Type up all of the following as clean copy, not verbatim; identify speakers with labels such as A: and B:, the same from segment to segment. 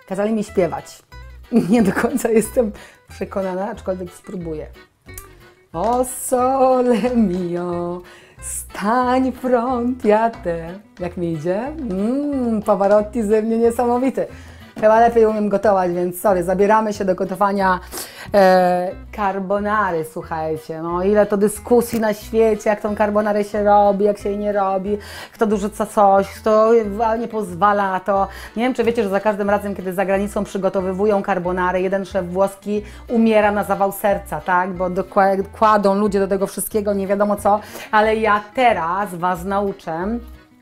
A: Kazali mi śpiewać. Nie do końca jestem przekonana, aczkolwiek spróbuję. O sole mio, stań fronte a te. Jak mi idzie? Pavarotti ze mnie niesamowity. Chyba lepiej umiem gotować, więc sorry, zabieramy się do gotowania carbonary, słuchajcie. No ile to dyskusji na świecie, jak tą carbonarę się robi, jak się jej nie robi, kto dorzuca coś, kto nie pozwala na to. Nie wiem, czy wiecie, że za każdym razem, kiedy za granicą przygotowywują carbonary, jeden szef włoski umiera na zawał serca, tak? Bo kładą ludzie do tego wszystkiego, nie wiadomo co, ale ja teraz Was nauczę,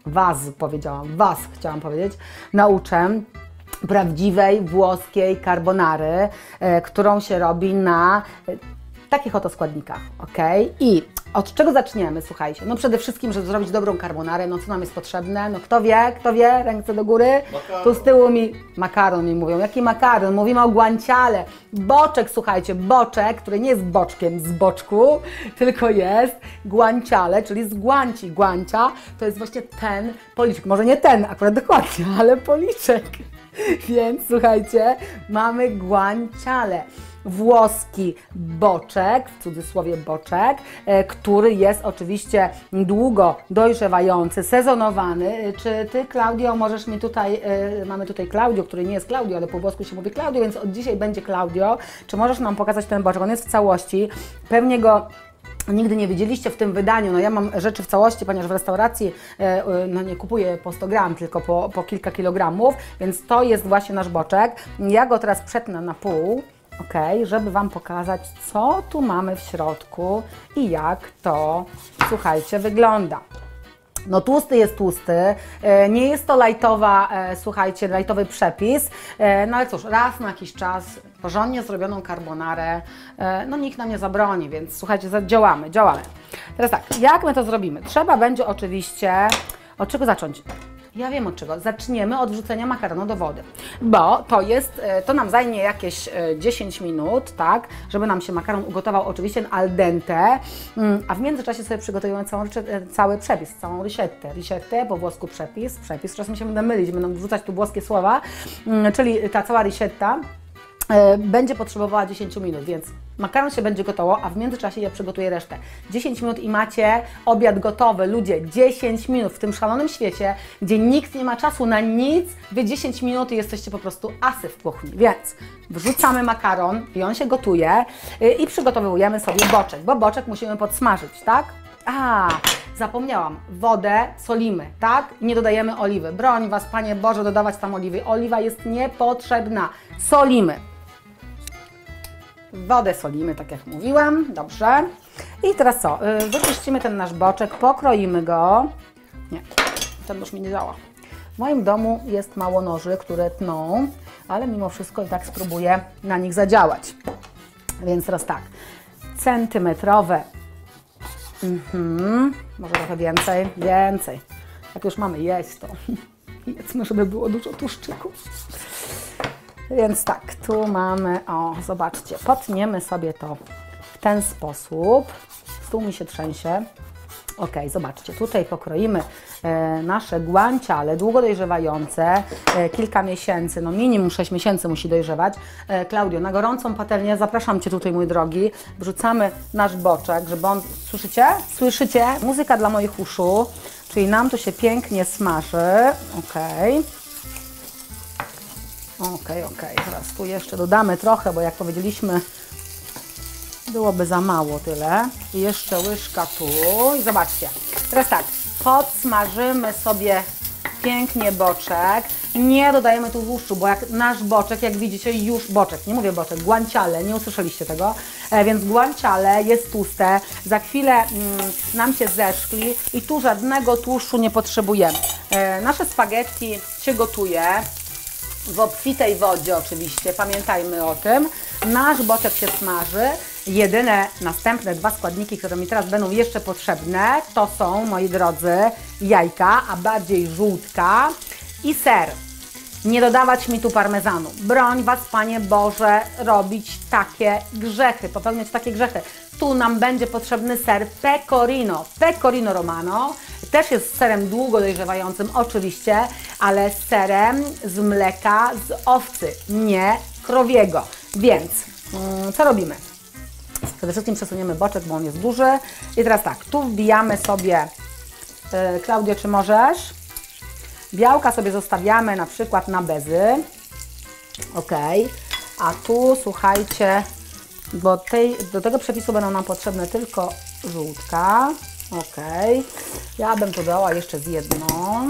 A: Was chciałam powiedzieć, nauczę prawdziwej włoskiej carbonary, którą się robi na takich oto składnikach, ok? I od czego zaczniemy, słuchajcie? No przede wszystkim, żeby zrobić dobrą carbonarę, no co nam jest potrzebne? No kto wie, ręce do góry?
B: Makaron.
A: Tu z tyłu makaron mi mówią. Jaki makaron? Mówimy o guanciale. Boczek, słuchajcie, boczek, który nie jest boczkiem z boczku, tylko jest guanciale, czyli z guanci. Guancia to jest właśnie ten policzek. Może nie ten akurat dokładnie, ale policzek. Więc słuchajcie, mamy guanciale. Włoski boczek, w cudzysłowie boczek, który jest oczywiście długo dojrzewający, sezonowany. Czy Ty, Klaudio, możesz mi tutaj, mamy tutaj Klaudio, który nie jest Klaudio, ale po włosku się mówi Klaudio, więc od dzisiaj będzie Klaudio. Czy możesz nam pokazać ten boczek? On jest w całości. Pewnie go nigdy nie widzieliście w tym wydaniu. No ja mam rzeczy w całości, ponieważ w restauracji no nie kupuję po 100 gram, tylko po kilka kilogramów, więc to jest właśnie nasz boczek. Ja go teraz przetnę na pół, ok, żeby Wam pokazać, co tu mamy w środku i jak to, słuchajcie, wygląda. No tłusty jest tłusty, nie jest to lajtowa, słuchajcie, lajtowy przepis, no ale cóż, raz na jakiś czas porządnie zrobioną carbonarę, no nikt nam nie zabroni, więc słuchajcie, działamy. Teraz tak, jak my to zrobimy? Trzeba będzie oczywiście, od czego zacząć? Ja wiem od czego. Zaczniemy od wrzucenia makaronu do wody, bo to nam zajmie jakieś 10 minut, tak, żeby nam się makaron ugotował, oczywiście al dente, a w międzyczasie sobie przygotujemy cały przepis, całą ricette, po włosku przepis, czasem się będę mylić, będą wrzucać tu włoskie słowa, czyli ta cała ricetta będzie potrzebowała 10 minut, więc makaron się będzie gotował, a w międzyczasie ja przygotuję resztę. 10 minut i macie obiad gotowy. Ludzie, 10 minut w tym szalonym świecie, gdzie nikt nie ma czasu na nic, Wy 10 minut i jesteście po prostu asy w kuchni. Więc wrzucamy makaron i on się gotuje i przygotowujemy sobie boczek, bo boczek musimy podsmażyć, tak? Zapomniałam, wodę solimy, tak? Nie dodajemy oliwy. Broń Was, Panie Boże, dodawać tam oliwy. Oliwa jest niepotrzebna. Solimy. Wodę solimy, tak jak mówiłam. Dobrze. I teraz co? Wyczyścimy ten nasz boczek, pokroimy go. Nie, ten nóż mi nie działa. W moim domu jest mało noży, które tną, ale mimo wszystko i tak spróbuję na nich zadziałać. Więc teraz tak, centymetrowe. Może trochę więcej. Jak już mamy jeść, to jedzmy, żeby było dużo tłuszczyków. Więc tak, tu mamy, zobaczcie, potniemy sobie to w ten sposób. Stół mi się trzęsie. Ok, zobaczcie, tutaj pokroimy nasze guanciale, długo dojrzewające, kilka miesięcy, no minimum 6 miesięcy musi dojrzewać. Klaudio, na gorącą patelnię, zapraszam Cię tutaj, mój drogi, wrzucamy nasz boczek, żeby on, słyszycie? Słyszycie? Muzyka dla moich uszu, czyli nam to się pięknie smaży. Okej, teraz tu jeszcze dodamy trochę, bo jak powiedzieliśmy, byłoby za mało tyle. I jeszcze łyżka tu. I zobaczcie. Teraz tak, podsmażymy sobie pięknie boczek. Nie dodajemy tu tłuszczu, bo jak nasz boczek, jak widzicie, już boczek, nie mówię boczek, guanciale, nie usłyszeliście tego, więc guanciale jest tłuste. Za chwilę nam się zeszkli i tu żadnego tłuszczu nie potrzebujemy. Nasze spaghetti się gotuje w obfitej wodzie oczywiście, pamiętajmy o tym. Nasz boczek się smaży. Jedyne następne dwa składniki, które mi teraz będą jeszcze potrzebne, to są, moi drodzy, jajka, a bardziej żółtka i ser. Nie dodawać mi tu parmezanu. Broń Was, Panie Boże, robić takie grzechy, popełniać takie grzechy. Tu nam będzie potrzebny ser pecorino. Pecorino Romano też jest serem długo dojrzewającym oczywiście, ale serem z mleka z owcy, nie krowiego. Więc co robimy? Przede wszystkim przesuniemy boczek, bo on jest duży. I teraz tak, tu wbijamy sobie, Klaudio, czy możesz? Białka sobie zostawiamy na przykład na bezy. Ok. A tu, słuchajcie, bo do tego przepisu będą nam potrzebne tylko żółtka. Ok. Ja bym tu dała jeszcze z jedną.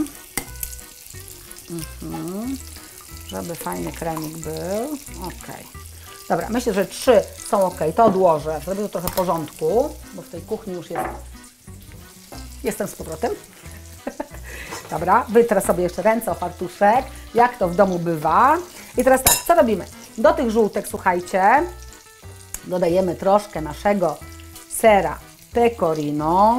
A: Żeby fajny kremik był. Ok. Dobra, myślę, że 3 są ok. To odłożę. Zrobię tu trochę porządku, bo w tej kuchni już jestem z powrotem. Dobra, wytrę sobie jeszcze ręce o fartuszek, jak to w domu bywa. I teraz tak, co robimy? Do tych żółtek, słuchajcie, dodajemy troszkę naszego sera pecorino.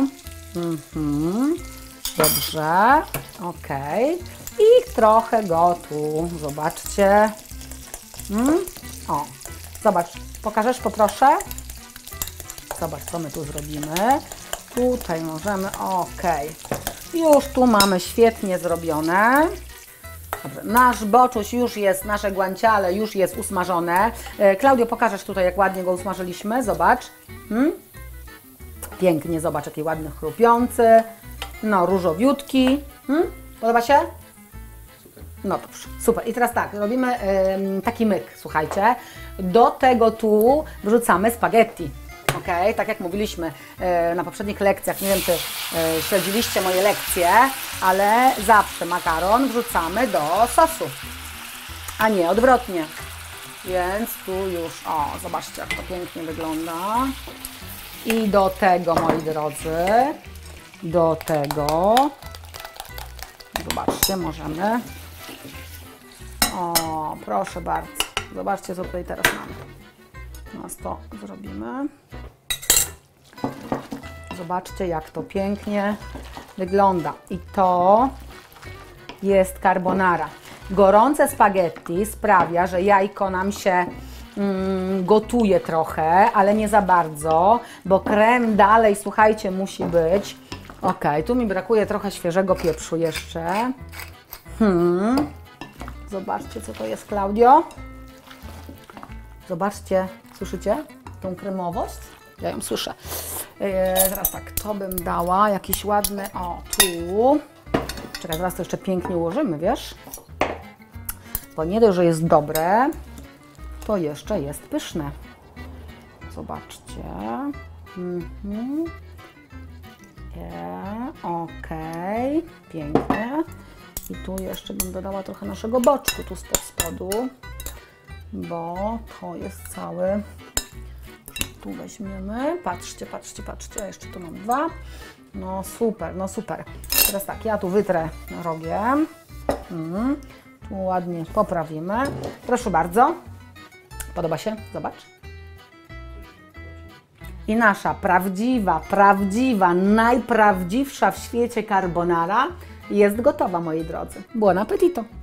A: Dobrze, ok. I trochę go tu, zobaczcie. O, zobacz, pokażesz, poproszę? Zobacz, co my tu zrobimy. Tutaj możemy, ok. Już tu mamy świetnie zrobione. Dobrze, nasz boczuś już jest, nasze guanciale już jest usmażone. Klaudio, pokażesz tutaj, jak ładnie go usmażyliśmy. Zobacz. Pięknie, zobacz, jaki ładny, chrupiący. No, różowiutki. Podoba się? No dobrze, super. I teraz tak, robimy taki myk, słuchajcie. Do tego tu wrzucamy spaghetti. Ok, tak jak mówiliśmy na poprzednich lekcjach, nie wiem, czy śledziliście moje lekcje, ale zawsze makaron wrzucamy do sosu, a nie odwrotnie. Więc tu już, o, zobaczcie, jak to pięknie wygląda. I do tego, moi drodzy, do tego, zobaczcie, możemy, o, proszę bardzo, zobaczcie, co tutaj teraz mamy. Teraz to zrobimy. Zobaczcie, jak to pięknie wygląda. I to jest carbonara. Gorące spaghetti sprawia, że jajko nam się gotuje trochę, ale nie za bardzo, bo krem dalej, słuchajcie, musi być. Ok, tu mi brakuje trochę świeżego pieprzu jeszcze. Zobaczcie, co to jest, Klaudio. Zobaczcie, słyszycie tą kremowość? Ja ją słyszę. Teraz tak, to bym dała jakiś ładny, o, tu. Czekaj, teraz to jeszcze pięknie ułożymy, wiesz? Bo nie dość, że jest dobre, to jeszcze jest pyszne. Zobaczcie. Ok, pięknie. I tu jeszcze bym dodała trochę naszego boczku, tu spod spodu, bo to jest cały. Tu weźmiemy, patrzcie, patrzcie, patrzcie, a jeszcze tu mam 2. No super, no super. Teraz tak, ja tu wytrę rogiem. Tu ładnie poprawimy. Proszę bardzo. Podoba się? Zobacz. I nasza prawdziwa, najprawdziwsza w świecie carbonara jest gotowa, moi drodzy. Buon appetito!